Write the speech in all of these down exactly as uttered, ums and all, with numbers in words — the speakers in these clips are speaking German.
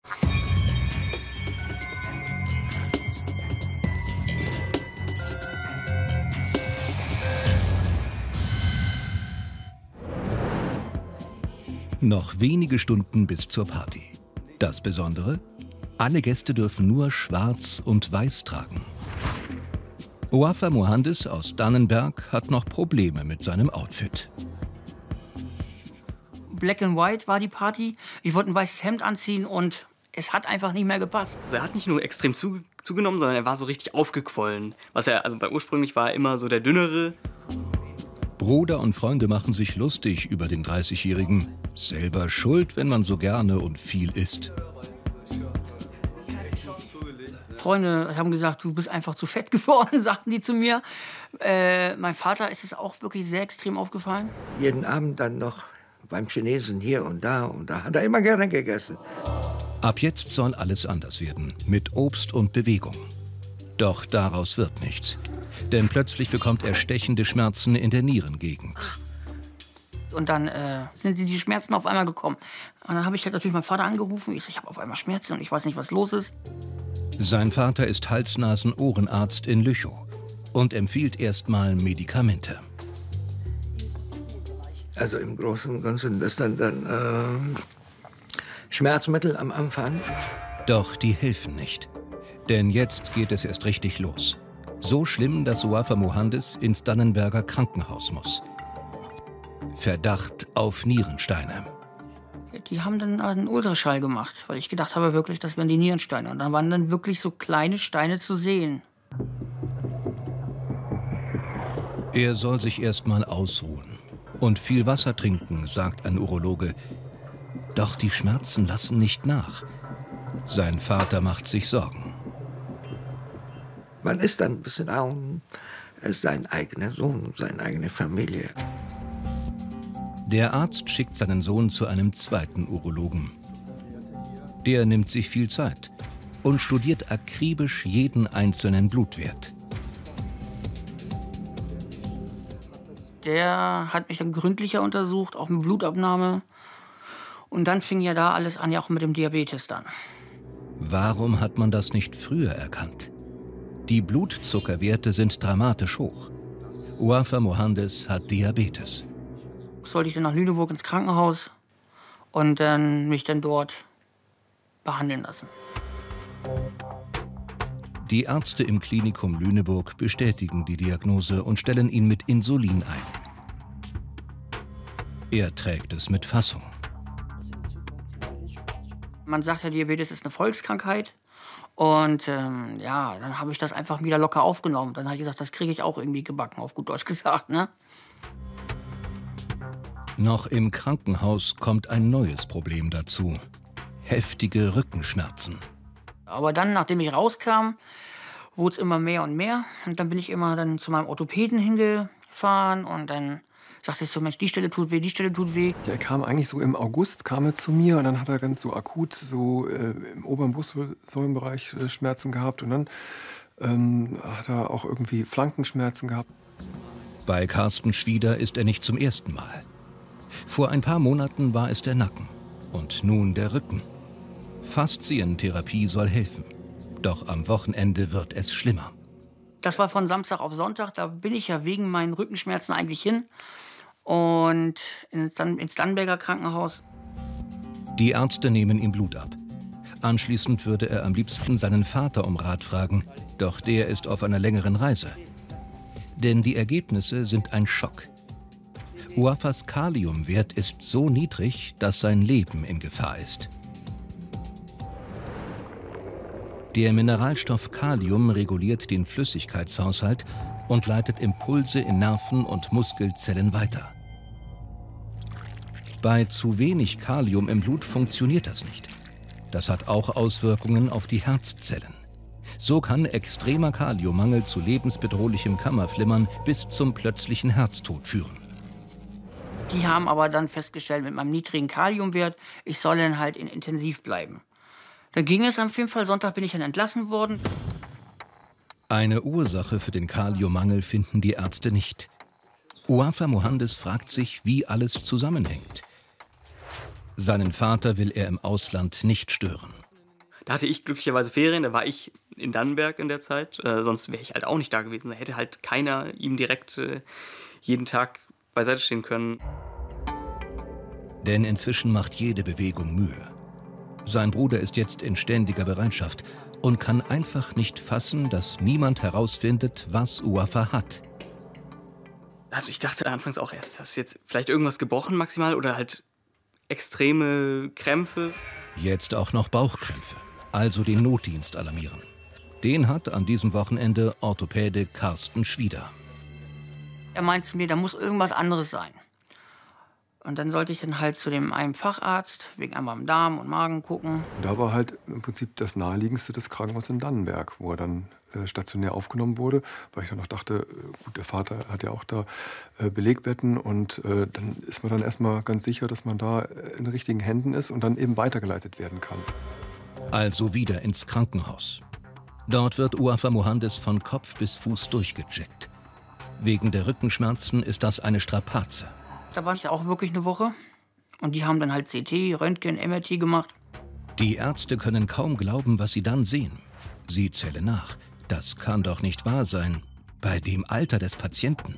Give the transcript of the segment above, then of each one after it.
Noch wenige Stunden bis zur Party. Das Besondere? Alle Gäste dürfen nur schwarz und weiß tragen. Ouafa Mohandes aus Dannenberg hat noch Probleme mit seinem Outfit. Black and White war die Party. Ich wollte ein weißes Hemd anziehen und es hat einfach nicht mehr gepasst. Also er hat nicht nur extrem zu, zugenommen, sondern er war so richtig aufgequollen. Was er, also bei ursprünglich war er immer so der Dünnere. Bruder und Freunde machen sich lustig über den dreißigjährigen. Selber schuld, wenn man so gerne und viel isst. Freunde haben gesagt, du bist einfach zu fett geworden, sagten die zu mir. Äh, mein Vater ist es auch wirklich sehr extrem aufgefallen. Jeden Abend dann noch beim Chinesen hier und da und da hat er immer gerne gegessen. Ab jetzt soll alles anders werden, mit Obst und Bewegung. Doch daraus wird nichts. Denn plötzlich bekommt er stechende Schmerzen in der Nierengegend. Und dann äh, sind die, die Schmerzen auf einmal gekommen. Und dann habe ich halt natürlich meinen Vater angerufen. Ich so, ich habe auf einmal Schmerzen und ich weiß nicht, was los ist. Sein Vater ist Hals-Nasen-Ohrenarzt in Lüchow und empfiehlt erstmal Medikamente. Also im Großen und Ganzen das dann, dann äh, Schmerzmittel am Anfang. Doch die helfen nicht. Denn jetzt geht es erst richtig los. So schlimm, dass Ouafa Mohandes ins Dannenberger Krankenhaus muss. Verdacht auf Nierensteine. Die haben dann einen Ultraschall gemacht, weil ich gedacht habe wirklich, das wären die Nierensteine. Und dann waren dann wirklich so kleine Steine zu sehen. Er soll sich erst mal ausruhen und viel Wasser trinken, sagt ein Urologe. Doch die Schmerzen lassen nicht nach. Sein Vater macht sich Sorgen. Man ist dann ein bisschen auch sein eigener Sohn, seine eigene Familie. Der Arzt schickt seinen Sohn zu einem zweiten Urologen. Der nimmt sich viel Zeit und studiert akribisch jeden einzelnen Blutwert. Der hat mich dann gründlicher untersucht, auch mit Blutabnahme. Und dann fing ja da alles an, ja auch mit dem Diabetes dann. Warum hat man das nicht früher erkannt? Die Blutzuckerwerte sind dramatisch hoch. Ouafa Mohandes hat Diabetes. Sollte ich dann nach Lüneburg ins Krankenhaus und dann mich dann dort behandeln lassen. Die Ärzte im Klinikum Lüneburg bestätigen die Diagnose und stellen ihn mit Insulin ein. Er trägt es mit Fassung. Man sagt ja, Diabetes ist eine Volkskrankheit. Und ähm, ja, dann habe ich das einfach wieder locker aufgenommen. Dann habe ich gesagt, das kriege ich auch irgendwie gebacken, auf gut Deutsch gesagt, ne? Noch im Krankenhaus kommt ein neues Problem dazu. Heftige Rückenschmerzen. Aber dann, nachdem ich rauskam, wurde es immer mehr und mehr. Und dann bin ich immer dann zu meinem Orthopäden hingefahren. Und dann sagte ich so, Mensch, die Stelle tut weh, die Stelle tut weh. Der kam eigentlich so im August, kam er zu mir. Und dann hat er ganz so akut so äh, im oberen Brustwirbelsäulenbereich äh, Schmerzen gehabt. Und dann ähm, hat er auch irgendwie Flankenschmerzen gehabt. Bei Carsten Schwieder ist er nicht zum ersten Mal. Vor ein paar Monaten war es der Nacken und nun der Rücken. Faszientherapie soll helfen. Doch am Wochenende wird es schlimmer. Das war von Samstag auf Sonntag. Da bin ich ja wegen meinen Rückenschmerzen eigentlich hin. Und in, dann ins Dannenberger Krankenhaus. Die Ärzte nehmen ihm Blut ab. Anschließend würde er am liebsten seinen Vater um Rat fragen. Doch der ist auf einer längeren Reise. Denn die Ergebnisse sind ein Schock. Ouafas Kaliumwert ist so niedrig, dass sein Leben in Gefahr ist. Der Mineralstoff Kalium reguliert den Flüssigkeitshaushalt und leitet Impulse in Nerven und Muskelzellen weiter. Bei zu wenig Kalium im Blut funktioniert das nicht. Das hat auch Auswirkungen auf die Herzzellen. So kann extremer Kaliummangel zu lebensbedrohlichem Kammerflimmern bis zum plötzlichen Herztod führen. Die haben aber dann festgestellt, mit meinem niedrigen Kaliumwert, ich soll dann halt in intensiv bleiben. Dann ging es am jeden Fall. Sonntag bin ich dann entlassen worden. Eine Ursache für den Kaliummangel finden die Ärzte nicht. Ouafa Mohandes fragt sich, wie alles zusammenhängt. Seinen Vater will er im Ausland nicht stören. Da hatte ich glücklicherweise Ferien, da war ich in Dannenberg in der Zeit. Äh, sonst wäre ich halt auch nicht da gewesen. Da hätte halt keiner ihm direkt äh, jeden Tag beiseite stehen können. Denn inzwischen macht jede Bewegung Mühe. Sein Bruder ist jetzt in ständiger Bereitschaft und kann einfach nicht fassen, dass niemand herausfindet, was Uafa hat. Also ich dachte anfangs auch erst, dass jetzt vielleicht irgendwas gebrochen maximal oder halt extreme Krämpfe. Jetzt auch noch Bauchkrämpfe, also den Notdienst alarmieren. Den hat an diesem Wochenende Orthopäde Carsten Schwieder. Er meint zu mir, da muss irgendwas anderes sein. Und dann sollte ich dann halt zu dem einen Facharzt, wegen einmal am Darm und Magen gucken. Da war halt im Prinzip das naheliegendste das Krankenhaus in Dannenberg, wo er dann äh, stationär aufgenommen wurde, weil ich dann noch dachte, äh, gut, der Vater hat ja auch da äh, Belegbetten und äh, dann ist man dann erstmal ganz sicher, dass man da in den richtigen Händen ist und dann eben weitergeleitet werden kann. Also wieder ins Krankenhaus. Dort wird Uafa Mohandes von Kopf bis Fuß durchgecheckt. Wegen der Rückenschmerzen ist das eine Strapaze. Da war ich auch wirklich eine Woche. Und die haben dann halt C T, Röntgen, M R T gemacht. Die Ärzte können kaum glauben, was sie dann sehen. Sie zählen nach. Das kann doch nicht wahr sein. Bei dem Alter des Patienten.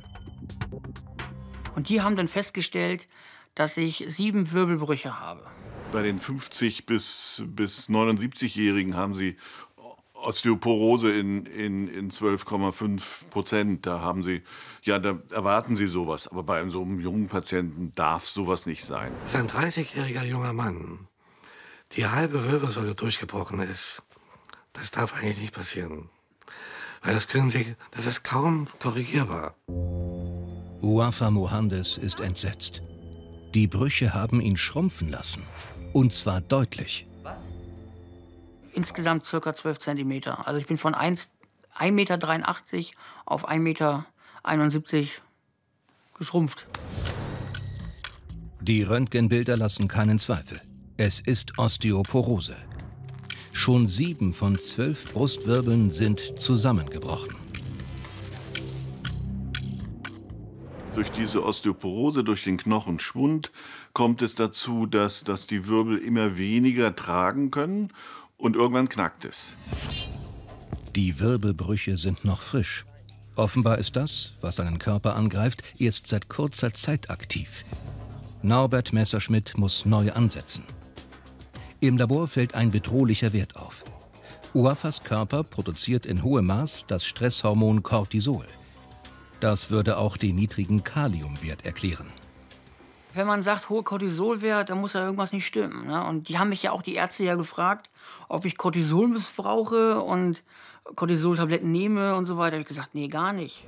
Und die haben dann festgestellt, dass ich sieben Wirbelbrüche habe. Bei den fünfzig- bis, bis neunundsiebzig-Jährigen haben sie Osteoporose in, in, in zwölf Komma fünf Prozent. Da haben sie, ja, da erwarten sie sowas. Aber bei so einem jungen Patienten darf sowas nicht sein. Das ist ein dreißigjähriger junger Mann. Die halbe Wirbelsäule durchgebrochen ist. Das darf eigentlich nicht passieren. Weil das können Sie, das ist kaum korrigierbar. Uafa Mohandes ist entsetzt. Die Brüche haben ihn schrumpfen lassen. Und zwar deutlich. Insgesamt circa zwölf Zentimeter. Also ich bin von ein Meter dreiundachtzig auf ein Meter einundsiebzig geschrumpft. Die Röntgenbilder lassen keinen Zweifel. Es ist Osteoporose. Schon sieben von zwölf Brustwirbeln sind zusammengebrochen. Durch diese Osteoporose, durch den Knochenschwund, kommt es dazu, dass, dass die Wirbel immer weniger tragen können und irgendwann knackt es. Die Wirbelbrüche sind noch frisch. Offenbar ist das, was seinen Körper angreift, erst seit kurzer Zeit aktiv. Norbert Messerschmidt muss neu ansetzen. Im Labor fällt ein bedrohlicher Wert auf. Uafas Körper produziert in hohem Maß das Stresshormon Cortisol. Das würde auch den niedrigen Kaliumwert erklären. Wenn man sagt, hoher Cortisolwert, dann muss ja irgendwas nicht stimmen. Ne? Und die haben mich ja auch, die Ärzte ja gefragt, ob ich Cortisol missbrauche und Cortisoltabletten nehme und so weiter. Ich habe gesagt, nee, gar nicht.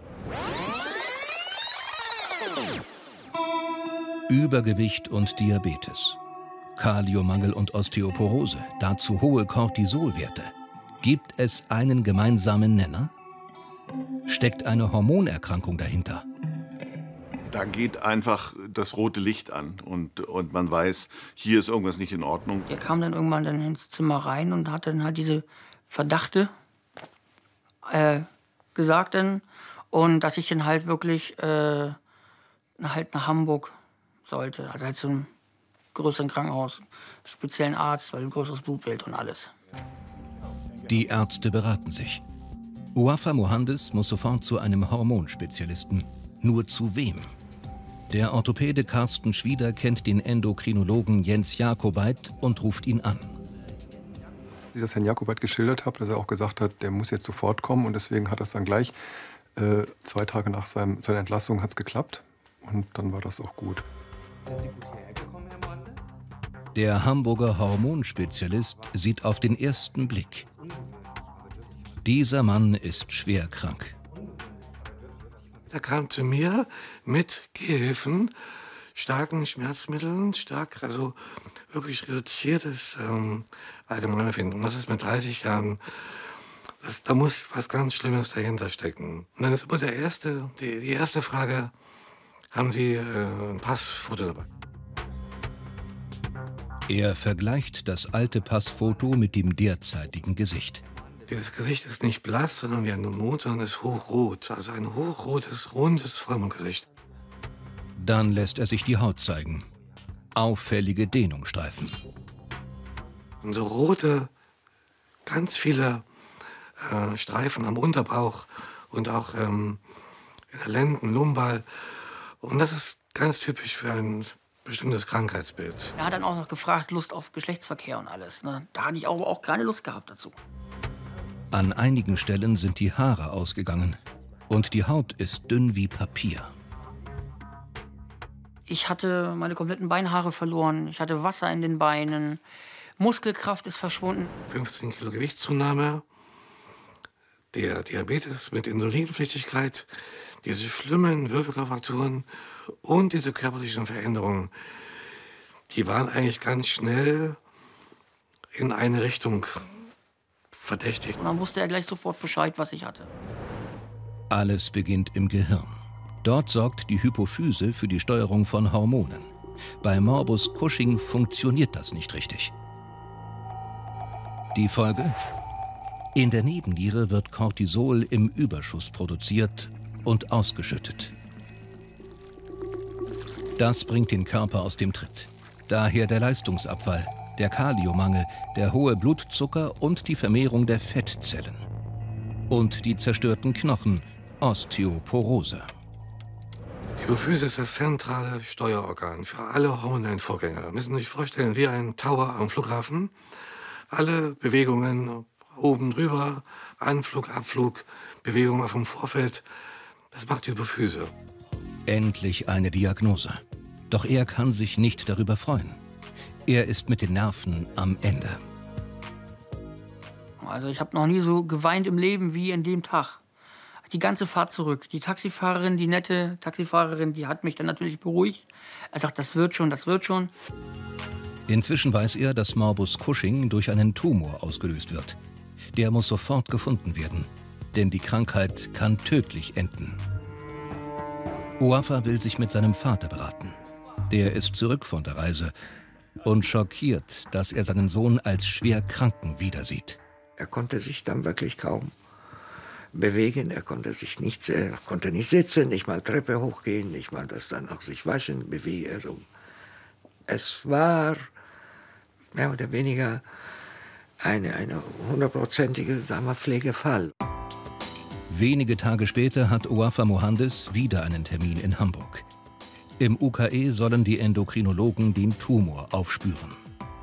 Übergewicht und Diabetes, Kaliummangel und Osteoporose, dazu hohe Cortisolwerte. Gibt es einen gemeinsamen Nenner? Steckt eine Hormonerkrankung dahinter? Da geht einfach das rote Licht an und, und man weiß, hier ist irgendwas nicht in Ordnung. Der kam dann irgendwann dann ins Zimmer rein und hat dann halt diese Verdachte äh, gesagt dann, und dass ich dann halt wirklich äh, halt nach Hamburg sollte, also halt zu einem größeren Krankenhaus, speziellen Arzt, weil ein größeres Blutbild und alles. Die Ärzte beraten sich. Uafa Mohandes muss sofort zu einem Hormonspezialisten. Nur zu wem? Der Orthopäde Carsten Schwieder kennt den Endokrinologen Jens Jakobait und ruft ihn an. Als ich das Herrn Jakobait geschildert habe, dass er auch gesagt hat, der muss jetzt sofort kommen, und deswegen hat das dann gleich äh, zwei Tage nach seinem, seiner Entlassung hat's geklappt, und dann war das auch gut. Der Hamburger Hormonspezialist sieht auf den ersten Blick: Dieser Mann ist schwer krank. Er kam zu mir mit Gehhilfen, starken Schmerzmitteln, stark, also wirklich reduziertes ähm, Allgemeinbefinden. Und das ist mit dreißig Jahren, das, da muss was ganz Schlimmes dahinter stecken. Und dann ist immer der erste, die, die erste Frage: Haben Sie äh, ein Passfoto dabei? Er vergleicht das alte Passfoto mit dem derzeitigen Gesicht. Dieses Gesicht ist nicht blass, sondern wie ein Mond, sondern ist hochrot. Also ein hochrotes, rundes Vollmondgesicht. Dann lässt er sich die Haut zeigen. Auffällige Dehnungsstreifen. Und so rote ganz viele äh, Streifen am Unterbauch und auch ähm, in der Lenden, Lumbal. Und das ist ganz typisch für ein bestimmtes Krankheitsbild. Er hat dann auch noch gefragt, Lust auf Geschlechtsverkehr und alles. Ne? Da hatte ich aber auch keine Lust gehabt dazu. An einigen Stellen sind die Haare ausgegangen und die Haut ist dünn wie Papier. Ich hatte meine kompletten Beinhaare verloren. Ich hatte Wasser in den Beinen. Muskelkraft ist verschwunden. fünfzehn Kilo Gewichtszunahme, der Diabetes mit Insulinpflichtigkeit, diese schlimmen Wirbelkörperfrakturen und diese körperlichen Veränderungen, die waren eigentlich ganz schnell in eine Richtung verdächtig. Und dann wusste er gleich sofort Bescheid, was ich hatte. Alles beginnt im Gehirn. Dort sorgt die Hypophyse für die Steuerung von Hormonen. Bei Morbus Cushing funktioniert das nicht richtig. Die Folge? In der Nebenniere wird Cortisol im Überschuss produziert und ausgeschüttet. Das bringt den Körper aus dem Tritt. Daher der Leistungsabfall, der Kaliummangel, der hohe Blutzucker und die Vermehrung der Fettzellen. Und die zerstörten Knochen, Osteoporose. Die Hypophyse ist das zentrale Steuerorgan für alle hormonellen Vorgänge. Wir müssen sich vorstellen, wie ein Tower am Flughafen. Alle Bewegungen oben drüber, Anflug, Abflug, Bewegungen auf dem Vorfeld, das macht die Hypophyse. Endlich eine Diagnose. Doch er kann sich nicht darüber freuen. Er ist mit den Nerven am Ende. Also ich habe noch nie so geweint im Leben wie an dem Tag. Die ganze Fahrt zurück. Die Taxifahrerin, die nette Taxifahrerin, die hat mich dann natürlich beruhigt. Er sagt, das wird schon, das wird schon. Inzwischen weiß er, dass Morbus Cushing durch einen Tumor ausgelöst wird. Der muss sofort gefunden werden, denn die Krankheit kann tödlich enden. Ouafa will sich mit seinem Vater beraten. Der ist zurück von der Reise und schockiert, dass er seinen Sohn als schwer Kranken wiedersieht. Er konnte sich dann wirklich kaum bewegen, er konnte sich nicht, er konnte nicht sitzen, nicht mal Treppe hochgehen, nicht mal das dann auch sich waschen, bewegen. Also es war mehr oder weniger eine, eine hundertprozentige, sagen wir, Pflegefall. Wenige Tage später hat Ouafa Mohandes wieder einen Termin in Hamburg. Im U K E sollen die Endokrinologen den Tumor aufspüren.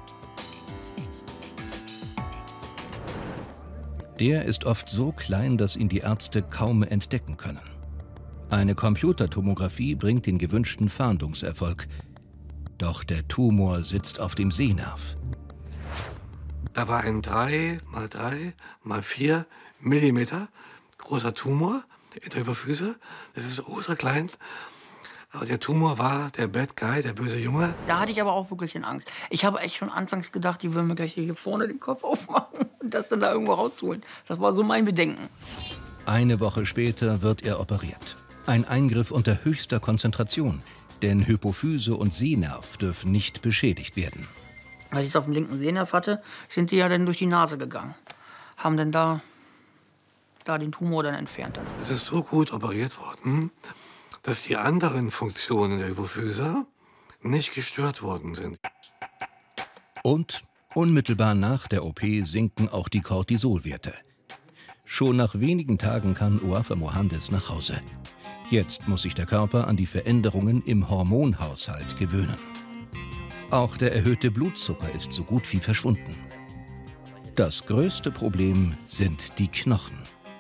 Der ist oft so klein, dass ihn die Ärzte kaum entdecken können. Eine Computertomographie bringt den gewünschten Fahndungserfolg. Doch der Tumor sitzt auf dem Sehnerv. Da war ein drei mal drei mal vier Millimeter großer Tumor in der Hypophyse. Das ist ultra klein. Aber der Tumor war der Bad Guy, der böse Junge. Da hatte ich aber auch wirklich in Angst. Ich habe echt schon anfangs gedacht, die würden mir gleich hier vorne den Kopf aufmachen und das dann da irgendwo rausholen. Das war so mein Bedenken. Eine Woche später wird er operiert. Ein Eingriff unter höchster Konzentration, denn Hypophyse und Sehnerv dürfen nicht beschädigt werden. Als ich es auf dem linken Sehnerv hatte, sind die ja dann durch die Nase gegangen. Haben dann da, da den Tumor dann entfernt. Dann. Es ist so gut operiert worden, dass die anderen Funktionen der Hypophyse nicht gestört worden sind. Und unmittelbar nach der O P sinken auch die Cortisolwerte. Schon nach wenigen Tagen kann Ouafa Mohandes nach Hause. Jetzt muss sich der Körper an die Veränderungen im Hormonhaushalt gewöhnen. Auch der erhöhte Blutzucker ist so gut wie verschwunden. Das größte Problem sind die Knochen.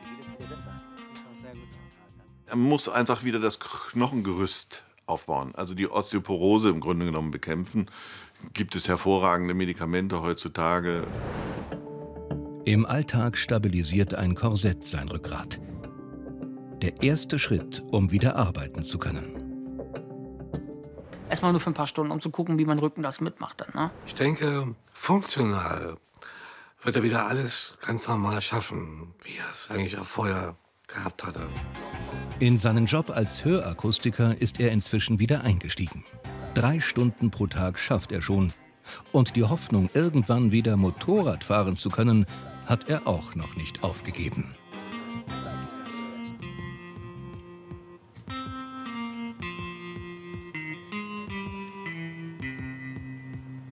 Er muss einfach wieder das Knochengerüst aufbauen, also die Osteoporose im Grunde genommen bekämpfen. Gibt es hervorragende Medikamente heutzutage. Im Alltag stabilisiert ein Korsett sein Rückgrat. Der erste Schritt, um wieder arbeiten zu können. Erstmal nur für ein paar Stunden, um zu gucken, wie mein Rücken das mitmacht dann, ne? Ich denke, funktional wird er wieder alles ganz normal schaffen, wie er es eigentlich auch vorher gehabt hatte. In seinen Job als Hörakustiker ist er inzwischen wieder eingestiegen. Drei Stunden pro Tag schafft er schon. Und die Hoffnung, irgendwann wieder Motorrad fahren zu können, hat er auch noch nicht aufgegeben.